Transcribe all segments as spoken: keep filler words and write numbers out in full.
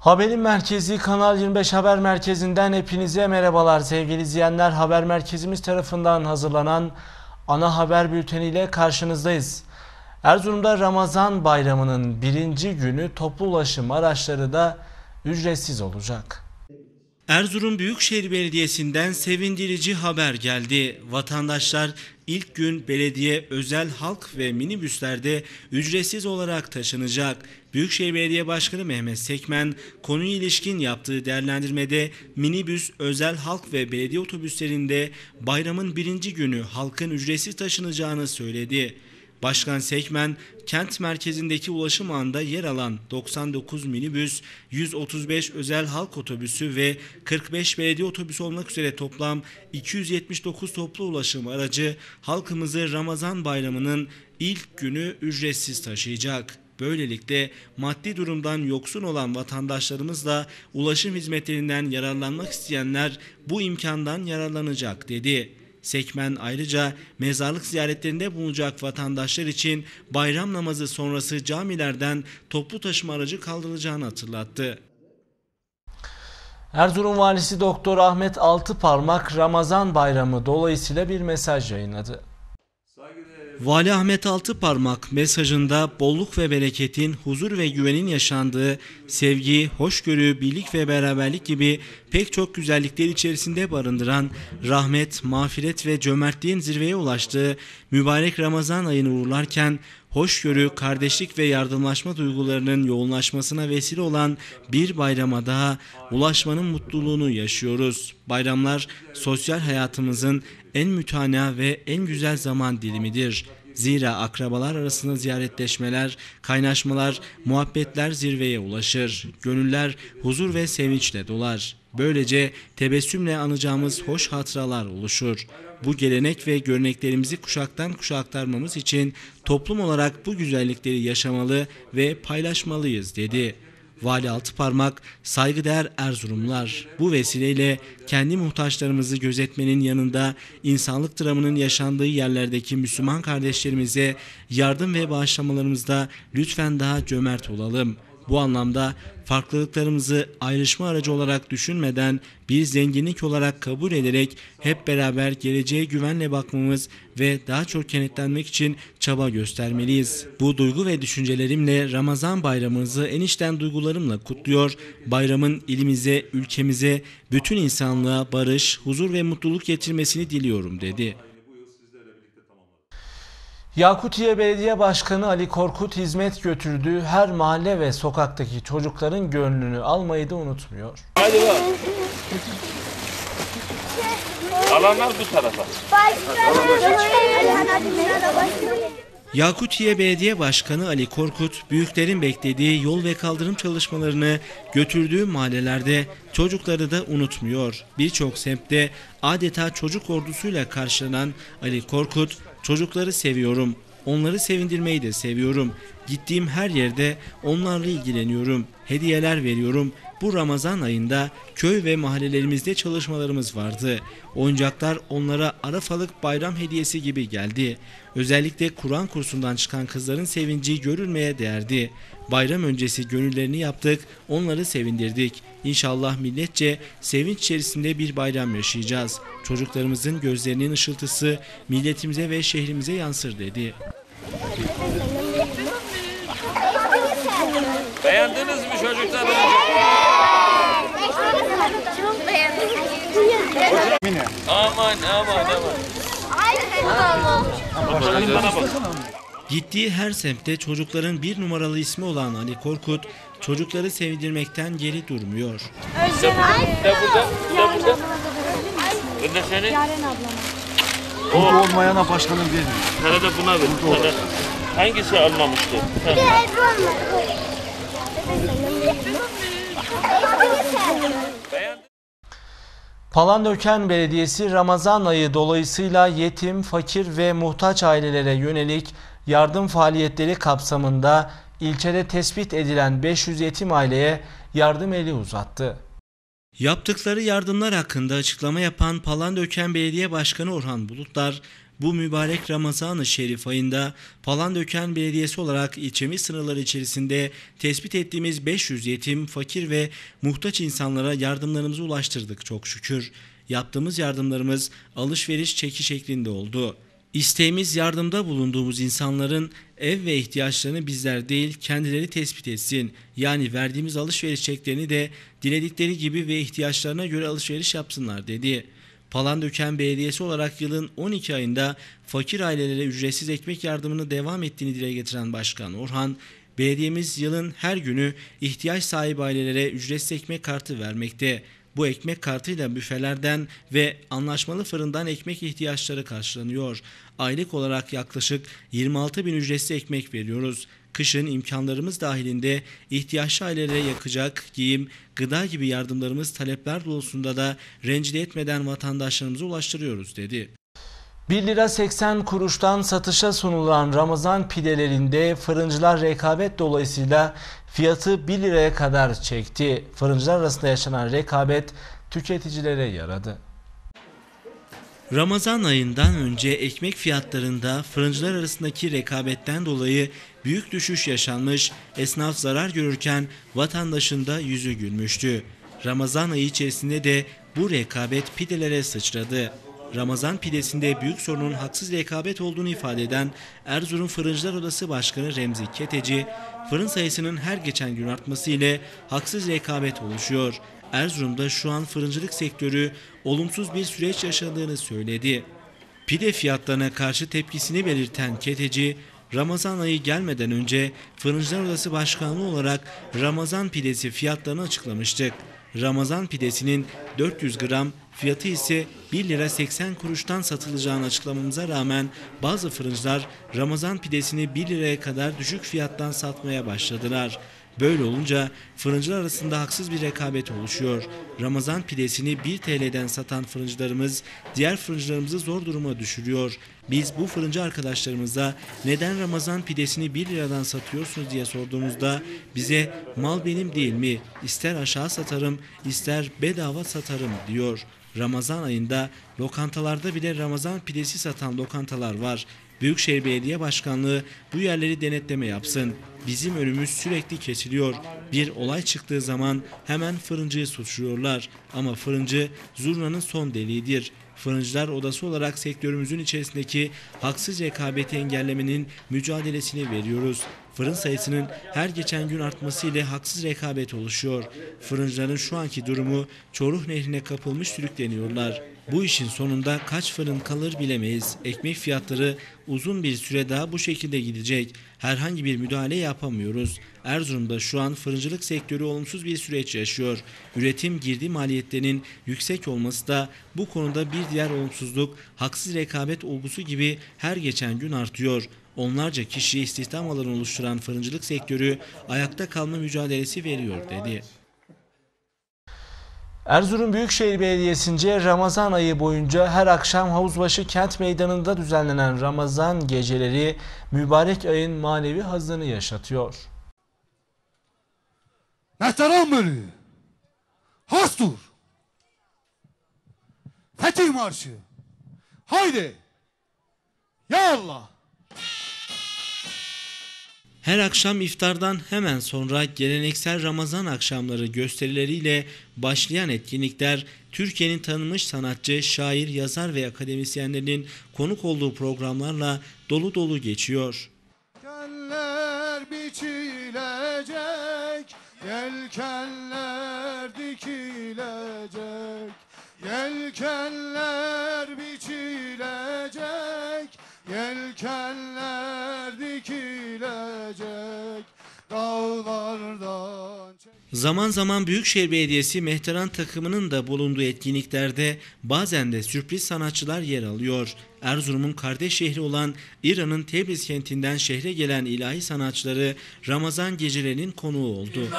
Haberin merkezi Kanal yirmi beş Haber Merkezi'nden hepinize merhabalar sevgili izleyenler. Haber merkezimiz tarafından hazırlanan ana haber bülteniyle karşınızdayız. Erzurum'da Ramazan Bayramı'nın birinci günü toplu ulaşım araçları da ücretsiz olacak. Erzurum Büyükşehir Belediyesi'nden sevindirici haber geldi. Vatandaşlar ilk gün belediye, özel halk ve minibüslerde ücretsiz olarak taşınacak. Büyükşehir Belediye Başkanı Mehmet Sekmen konuya ilişkin yaptığı değerlendirmede minibüs, özel halk ve belediye otobüslerinde bayramın birinci günü halkın ücretsiz taşınacağını söyledi. Başkan Sekmen, kent merkezindeki ulaşım ağında yer alan doksan dokuz minibüs, yüz otuz beş özel halk otobüsü ve kırk beş belediye otobüsü olmak üzere toplam iki yüz yetmiş dokuz toplu ulaşım aracı halkımızı Ramazan Bayramı'nın ilk günü ücretsiz taşıyacak. Böylelikle maddi durumdan yoksun olan vatandaşlarımız da ulaşım hizmetlerinden yararlanmak isteyenler bu imkandan yararlanacak dedi. Sekmen ayrıca mezarlık ziyaretlerinde bulunacak vatandaşlar için bayram namazı sonrası camilerden toplu taşıma aracı kaldırılacağını hatırlattı. Erzurum Valisi Doktor Ahmet Altıparmak Ramazan Bayramı dolayısıyla bir mesaj yayınladı. Vali Ahmet Altıparmak mesajında bolluk ve bereketin, huzur ve güvenin yaşandığı, sevgi, hoşgörü, birlik ve beraberlik gibi pek çok güzellikler içerisinde barındıran, rahmet, mağfiret ve cömertliğin zirveye ulaştığı mübarek Ramazan ayını uğurlarken, hoşgörü, kardeşlik ve yardımlaşma duygularının yoğunlaşmasına vesile olan bir bayrama daha ulaşmanın mutluluğunu yaşıyoruz. Bayramlar sosyal hayatımızın en mütana ve en güzel zaman dilimidir. Zira akrabalar arasında ziyaretleşmeler, kaynaşmalar, muhabbetler zirveye ulaşır. Gönüller huzur ve sevinçle dolar. Böylece tebessümle anacağımız hoş hatıralar oluşur. Bu gelenek ve göreneklerimizi kuşaktan kuşağa aktarmamız için toplum olarak bu güzellikleri yaşamalı ve paylaşmalıyız dedi. Vali Altıparmak, saygıdeğer Erzurumlular, bu vesileyle kendi muhtaçlarımızı gözetmenin yanında insanlık dramının yaşandığı yerlerdeki Müslüman kardeşlerimize yardım ve bağışlamalarımızda lütfen daha cömert olalım. Bu anlamda farklılıklarımızı ayrışma aracı olarak düşünmeden bir zenginlik olarak kabul ederek hep beraber geleceğe güvenle bakmamız ve daha çok kenetlenmek için çaba göstermeliyiz. Bu duygu ve düşüncelerimle Ramazan bayramımızı en içten duygularımla kutluyor, bayramın ilimize, ülkemize, bütün insanlığa barış, huzur ve mutluluk getirmesini diliyorum dedi. Yakutiye Belediye Başkanı Ali Korkut hizmet götürdüğü her mahalle ve sokaktaki çocukların gönlünü almayı da unutmuyor. Hadi bak. Alanlar bu tarafa. Yakutiye Belediye Başkanı Ali Korkut, büyüklerin beklediği yol ve kaldırım çalışmalarını götürdüğü mahallelerde çocukları da unutmuyor. Birçok semtte adeta çocuk ordusuyla karşılanan Ali Korkut, çocukları seviyorum, onları sevindirmeyi de seviyorum. Gittiğim her yerde onlarla ilgileniyorum, hediyeler veriyorum. Bu Ramazan ayında köy ve mahallelerimizde çalışmalarımız vardı. Oyuncaklar onlara Arafalık bayram hediyesi gibi geldi. Özellikle Kur'an kursundan çıkan kızların sevinci görülmeye değerdi. Bayram öncesi gönüllerini yaptık, onları sevindirdik. İnşallah milletçe sevinç içerisinde bir bayram yaşayacağız. Çocuklarımızın gözlerinin ışıltısı milletimize ve şehrimize yansır dedi. Beğendiniz mi çocuklar? Çok beğendim. Aman aman aman. Bakalım bana bak. Gittiği her semtte çocukların bir numaralı ismi olan Ali Korkut, çocukları sevindirmekten geri durmuyor. Özcan abi. De burada, de burada. Bu da senin. Yaren ablam. Burada olmayana başkanım vermiyor. Sana da buna ver. Sana. Hangisi almamıştı? Bir de Ebru olmadı. Palandöken Belediyesi Ramazan ayı dolayısıyla yetim, fakir ve muhtaç ailelere yönelik yardım faaliyetleri kapsamında ilçede tespit edilen beş yüz yetim aileye yardım eli uzattı. Yaptıkları yardımlar hakkında açıklama yapan Palandöken Belediye Başkanı Orhan Bulutlar, Bu mübarek Ramazan-ı Şerif ayında Palandöken Belediyesi olarak ilçemiz sınırları içerisinde tespit ettiğimiz beş yüz yetim, fakir ve muhtaç insanlara yardımlarımızı ulaştırdık çok şükür. Yaptığımız yardımlarımız alışveriş çeki şeklinde oldu. İsteğimiz yardımda bulunduğumuz insanların ev ve ihtiyaçlarını bizler değil kendileri tespit etsin. Yani verdiğimiz alışveriş çeklerini de diledikleri gibi ve ihtiyaçlarına göre alışveriş yapsınlar dedi. Palandöken Belediyesi olarak yılın on iki ayında fakir ailelere ücretsiz ekmek yardımını devam ettiğini dile getiren Başkan Orhan, belediyemiz yılın her günü ihtiyaç sahibi ailelere ücretsiz ekmek kartı vermekte. Bu ekmek kartıyla büfelerden ve anlaşmalı fırından ekmek ihtiyaçları karşılanıyor. Aylık olarak yaklaşık yirmi altı bin ücretsiz ekmek veriyoruz. Kışın imkanlarımız dahilinde ihtiyaçlı ailelere yakacak, giyim, gıda gibi yardımlarımız talepler doğrultusunda da rencide etmeden vatandaşlarımıza ulaştırıyoruz dedi. bir lira seksen kuruştan satışa sunulan Ramazan pidelerinde fırıncılar rekabet dolayısıyla fiyatı bir liraya kadar çekti. Fırıncılar arasında yaşanan rekabet tüketicilere yaradı. Ramazan ayından önce ekmek fiyatlarında fırıncılar arasındaki rekabetten dolayı büyük düşüş yaşanmış, esnaf zarar görürken vatandaşın da yüzü gülmüştü. Ramazan ayı içerisinde de bu rekabet pidelere sıçradı. Ramazan pidesinde büyük sorunun haksız rekabet olduğunu ifade eden Erzurum Fırıncılar Odası Başkanı Remzi Keteci, fırın sayısının her geçen gün artması ile haksız rekabet oluşuyor. Erzurum'da şu an fırıncılık sektörü olumsuz bir süreç yaşadığını söyledi. Pide fiyatlarına karşı tepkisini belirten Keteci, Ramazan ayı gelmeden önce Fırıncılar Odası Başkanlığı olarak Ramazan pidesi fiyatlarını açıklamıştık. Ramazan pidesinin dört yüz gram, fiyatı ise bir lira seksen kuruştan satılacağını açıklamamıza rağmen bazı fırıncılar Ramazan pidesini bir liraya kadar düşük fiyattan satmaya başladılar. Böyle olunca fırıncılar arasında haksız bir rekabet oluşuyor. Ramazan pidesini bir T L'den satan fırıncılarımız diğer fırıncılarımızı zor duruma düşürüyor. Biz bu fırıncı arkadaşlarımıza neden Ramazan pidesini bir liradan satıyorsunuz diye sorduğumuzda bize mal benim değil mi? İster aşağı satarım, ister bedava satarım diyor. Ramazan ayında lokantalarda bile Ramazan pidesi satan lokantalar var. Büyükşehir Belediye Başkanlığı bu yerleri denetleme yapsın. Bizim önümüz sürekli kesiliyor. Bir olay çıktığı zaman hemen fırıncıyı suçluyorlar. Ama fırıncı zurnanın son deliğidir. Fırıncılar Odası olarak sektörümüzün içerisindeki haksız rekabeti engellemenin mücadelesini veriyoruz. Fırın sayısının her geçen gün artması ile haksız rekabet oluşuyor. Fırıncıların şu anki durumu Çoruh Nehri'ne kapılmış sürükleniyorlar. Bu işin sonunda kaç fırın kalır bilemeyiz. Ekmek fiyatları uzun bir süre daha bu şekilde gidecek. Herhangi bir müdahale yapamıyoruz. Erzurum'da şu an fırıncılık sektörü olumsuz bir süreç yaşıyor. Üretim girdi maliyetlerinin yüksek olması da bu konuda bir diğer olumsuzluk, haksız rekabet olgusu gibi her geçen gün artıyor. Onlarca kişi istihdam alanı oluşturan fırıncılık sektörü ayakta kalma mücadelesi veriyor dedi. Erzurum Büyükşehir Belediyesi'nce Ramazan ayı boyunca her akşam Havuzbaşı Kent Meydanı'nda düzenlenen Ramazan geceleri mübarek ayın manevi hazzını yaşatıyor. Mehteram bölüğü, Hastur, Fetih Marşı, haydi, ya Allah! Her akşam iftardan hemen sonra geleneksel Ramazan akşamları gösterileriyle başlayan etkinlikler Türkiye'nin tanınmış sanatçı, şair, yazar ve akademisyenlerinin konuk olduğu programlarla dolu dolu geçiyor. Yelkenler biçilecek, yelkenler dikilecek, yelkenler biçilecek, yelkenler dikilecek, dağlardan... Zaman zaman Büyükşehir Belediyesi Mehteran takımının da bulunduğu etkinliklerde bazen de sürpriz sanatçılar yer alıyor. Erzurum'un kardeş şehri olan İran'ın Tebriz kentinden şehre gelen ilahi sanatçıları Ramazan gecelerinin konuğu oldu.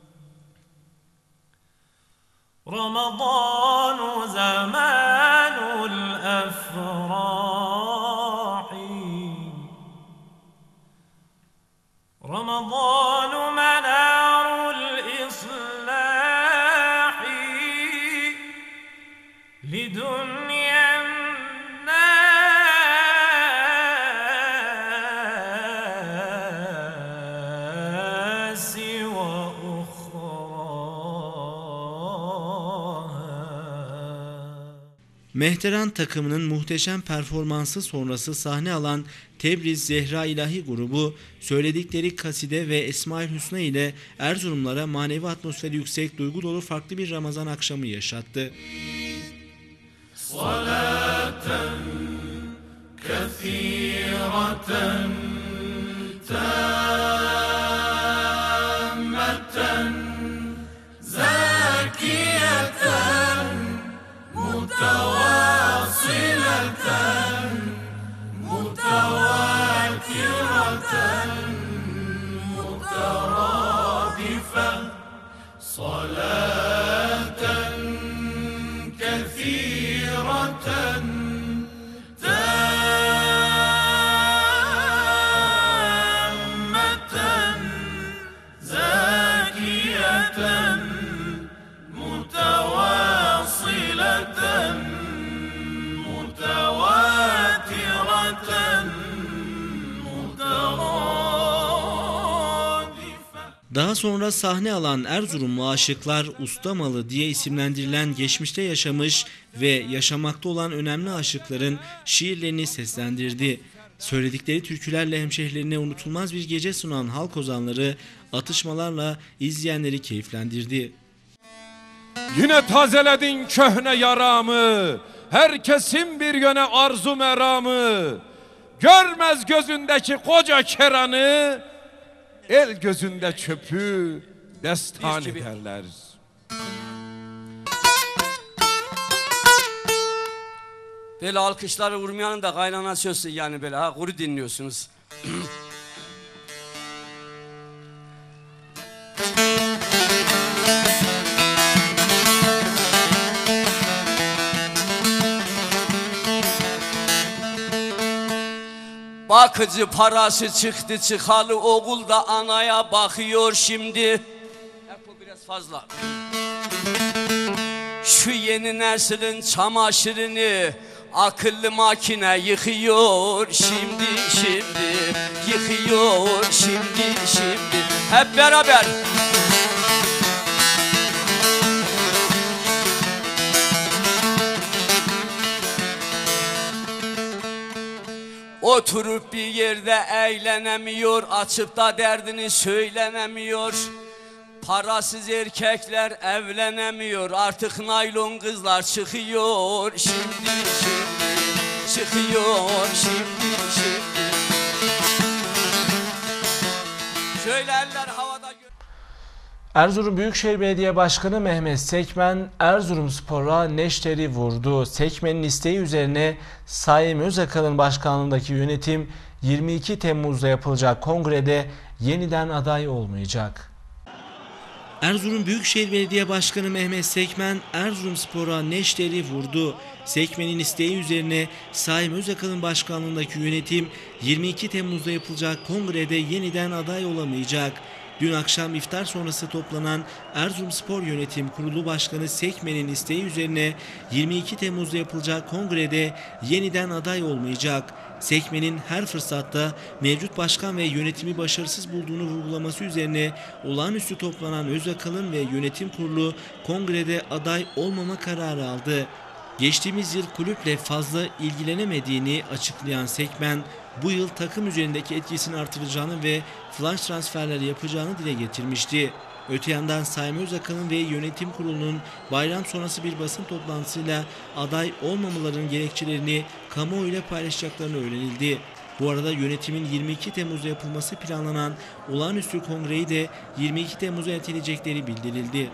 رمضان زمان Mehteran takımının muhteşem performansı sonrası sahne alan Tebriz Zehra İlahi grubu söyledikleri kaside ve Esma-ül Hüsna ile Erzurumlara manevi atmosferi yüksek, duygu dolu farklı bir Ramazan akşamı yaşattı. Salaten kethireten tammeten zakiyeten mutavasileten mutavatireten mutaradifen salaten kethireten tammeten zakiyeten mutavasileten mutavatireten mutaradifen. Daha sonra sahne alan Erzurumlu aşıklar Ustamalı diye isimlendirilen geçmişte yaşamış ve yaşamakta olan önemli aşıkların şiirlerini seslendirdi. Söyledikleri türkülerle hemşehrilerine unutulmaz bir gece sunan halk ozanları atışmalarla izleyenleri keyiflendirdi. Yine tazeledin köhne yaramı, herkesin bir yöne arzu meramı. Görmez gözündeki koca keranı, el gözünde çöpü destan ederler. Böyle alkışları vurmayanın da kaynana sözü yani böyle ha kuru dinliyorsunuz. Bakıcı parası çıktı çıkalı, oğul da anaya bakıyor şimdi. Hep bu biraz fazla. Şu yeni neslin çamaşırını akıllı makine yıkıyor şimdi şimdi. Yıkıyor şimdi şimdi. Hep beraber. Oturup bir yerde eğlenemiyor, açıp da derdini söylenemiyor. Parasız erkekler evlenemiyor, artık naylon kızlar çıkıyor şimdi şimdi. Çıkıyor şimdi şimdi. Şöyle eller havada. Erzurum Büyükşehir Belediye Başkanı Mehmet Sekmen, Erzurumspor'a neşteri vurdu. Sekmen'in isteği üzerine Saim Özakal'ın başkanlığındaki yönetim yirmi iki Temmuz'da yapılacak kongrede yeniden aday olmayacak. Erzurum Büyükşehir Belediye Başkanı Mehmet Sekmen, Erzurumspor'a neşteri vurdu. Sekmen'in isteği üzerine Saim Özakal'ın başkanlığındaki yönetim yirmi iki Temmuz'da yapılacak kongrede yeniden aday olamayacak. Dün akşam iftar sonrası toplanan Erzurumspor Yönetim Kurulu Başkanı Sekmen'in isteği üzerine yirmi iki Temmuz'da yapılacak kongrede yeniden aday olmayacak. Sekmen'in her fırsatta mevcut başkan ve yönetimi başarısız bulduğunu vurgulaması üzerine olağanüstü toplanan Özakal'ın ve yönetim kurulu kongrede aday olmama kararı aldı. Geçtiğimiz yıl kulüple fazla ilgilenemediğini açıklayan Sekmen, bu yıl takım üzerindeki etkisini artıracağını ve flash transferler yapacağını dile getirmişti. Öte yandan Saim Özakal'ın ve yönetim kurulunun bayram sonrası bir basın toplantısıyla aday olmamalarının gerekçelerini kamuoyuyla paylaşacaklarını öğrenildi. Bu arada yönetimin yirmi iki Temmuz'da yapılması planlanan olağanüstü kongreyi de yirmi iki Temmuz'a erteleyecekleri bildirildi.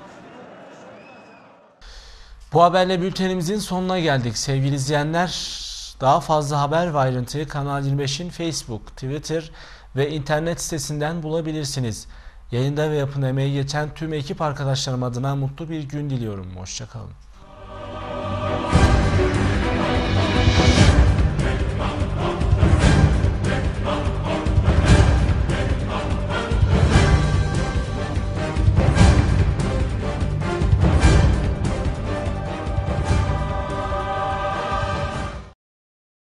Bu haberle bültenimizin sonuna geldik sevgili izleyenler. Daha fazla haber ve ayrıntıyı Kanal yirmi beş'in Facebook, Twitter ve internet sitesinden bulabilirsiniz. Yayında ve yapımda emeği geçen tüm ekip arkadaşlarım adına mutlu bir gün diliyorum. Hoşça kalın.